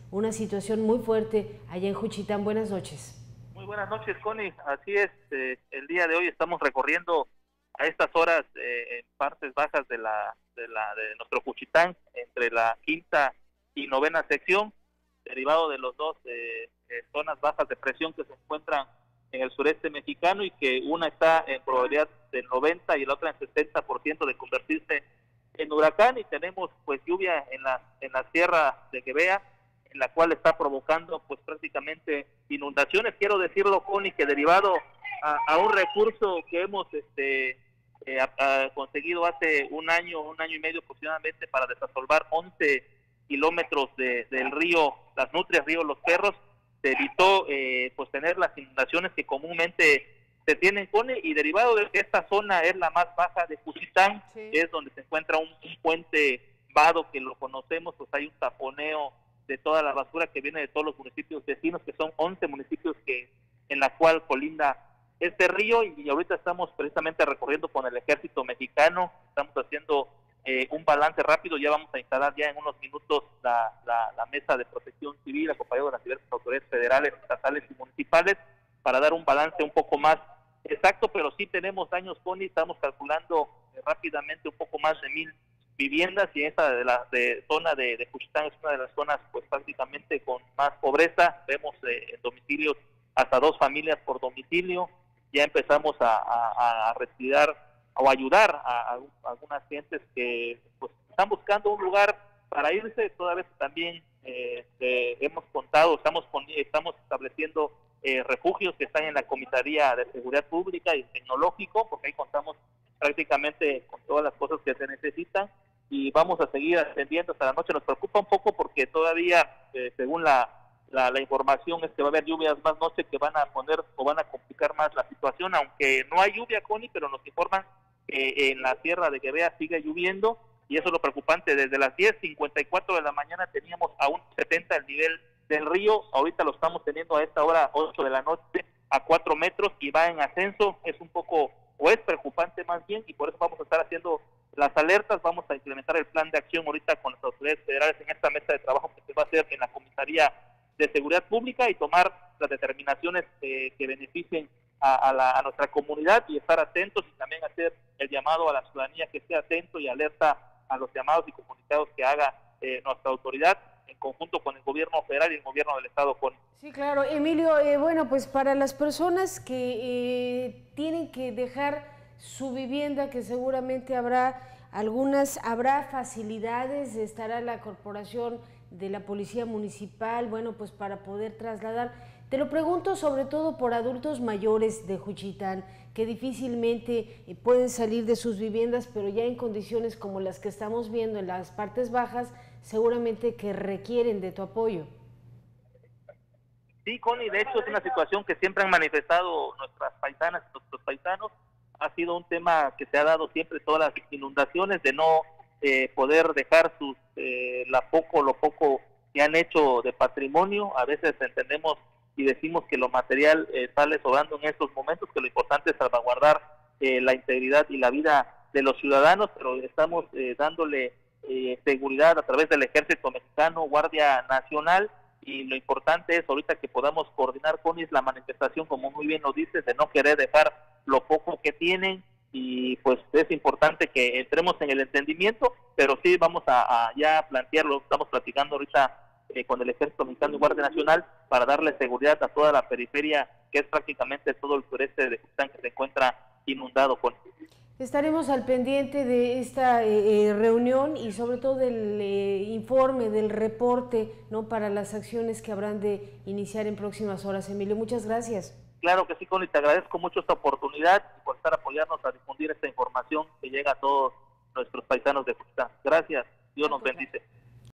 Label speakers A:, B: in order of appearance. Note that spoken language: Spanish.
A: una situación muy fuerte allá en Juchitán. Buenas noches.
B: Muy buenas noches, Connie. Así es, el día de hoy estamos recorriendo a estas horas en partes bajas de nuestro Juchitán, entre la quinta y novena sección, derivado de los dos zonas bajas de presión que se encuentran en el sureste mexicano y que una está en probabilidad del 90 y la otra en 60% de convertirse en huracán, y tenemos pues lluvia en la sierra de Quevea, en la cual está provocando pues prácticamente inundaciones. Quiero decirlo, Connie, que derivado a un recurso que hemos conseguido hace un año y medio aproximadamente para desasolvar 11 kilómetros del río Las Nutrias, río Los Perros, se evitó pues tener las inundaciones que comúnmente se tienen, Connie, y derivado de que esta zona es la más baja de Juchitán, sí, es donde se encuentra un puente vado que lo conocemos, pues hay un taponeo de toda la basura que viene de todos los municipios vecinos, que son 11 municipios en la cual colinda este río, y ahorita estamos precisamente recorriendo con el ejército mexicano, estamos haciendo un balance rápido. Ya vamos a instalar ya en unos minutos la mesa de protección civil, acompañado de las diversas autoridades federales, estatales y municipales, para dar un balance un poco más exacto, pero sí tenemos daños, Connie. Estamos calculando rápidamente un poco más de 1,000 viviendas, y esa zona de Juchitán es una de las zonas pues prácticamente con más pobreza. Vemos en domicilios hasta 2 familias por domicilio. Ya empezamos a retirar o ayudar a algunas gentes que pues están buscando un lugar para irse, toda vez que también hemos contado, estamos estableciendo refugios que están en la Comisaría de Seguridad Pública y Tecnológico, porque ahí contamos prácticamente con todas las cosas que se necesitan, y vamos a seguir atendiendo hasta la noche. Nos preocupa un poco porque todavía, según la información, es que va a haber lluvias más noche que van a poner o van a complicar más la situación, aunque no hay lluvia, Connie, pero nos informan que en la sierra de Quevea sigue lloviendo, y eso es lo preocupante. Desde las 10:54 de la mañana teníamos a un 70 el nivel del río, ahorita lo estamos teniendo a esta hora, 8 de la noche, a 4 metros, y va en ascenso. Es un poco, o es preocupante más bien, y por eso vamos a estar haciendo las alertas. Vamos a implementar el plan de acción ahorita con las autoridades federales en esta mesa de trabajo que se va a hacer en la Comisaría de Seguridad Pública, y tomar las determinaciones que beneficien a nuestra comunidad, y estar atentos, y también hacer el llamado a la ciudadanía que esté atento y alerta a los llamados y comunicados que haga nuestra autoridad en conjunto con el gobierno federal y el gobierno del estado.
A: Sí, claro, Emilio, bueno, pues para las personas que tienen que dejar su vivienda, que seguramente habrá facilidades, estará la corporación de la policía municipal, bueno, pues para poder trasladar. Te lo pregunto sobre todo por adultos mayores de Juchitán, que difícilmente pueden salir de sus viviendas, pero ya en condiciones como las que estamos viendo en las partes bajas, seguramente que requieren de tu apoyo.
B: Sí, Connie, de hecho es una situación que siempre han manifestado nuestras paisanas, nuestros paisanos. Ha sido un tema que se ha dado siempre, todas las inundaciones, de no poder dejar lo poco que han hecho de patrimonio. A veces entendemos y decimos que lo material sale sobrando en estos momentos, que lo importante es salvaguardar la integridad y la vida de los ciudadanos, pero estamos dándole seguridad a través del Ejército Mexicano, Guardia Nacional, y lo importante es ahorita que podamos coordinar con la manifestación, como muy bien lo dices, de no querer dejar lo poco que tienen, y pues es importante que entremos en el entendimiento, pero sí vamos a ya plantearlo. Estamos platicando ahorita con el Ejército Mexicano y Guardia Nacional para darle seguridad a toda la periferia, que es prácticamente todo el sureste de Juchitán, que se encuentra inundado.
A: Estaremos al pendiente de esta reunión y sobre todo del informe, del reporte, ¿no?, para las acciones que habrán de iniciar en próximas horas. Emilio, muchas gracias.
B: Claro que sí, Connie, te agradezco mucho esta oportunidad y por estar apoyarnos a difundir esta información que llega a todos nuestros paisanos de Juchitán. Gracias, Dios nos bendice.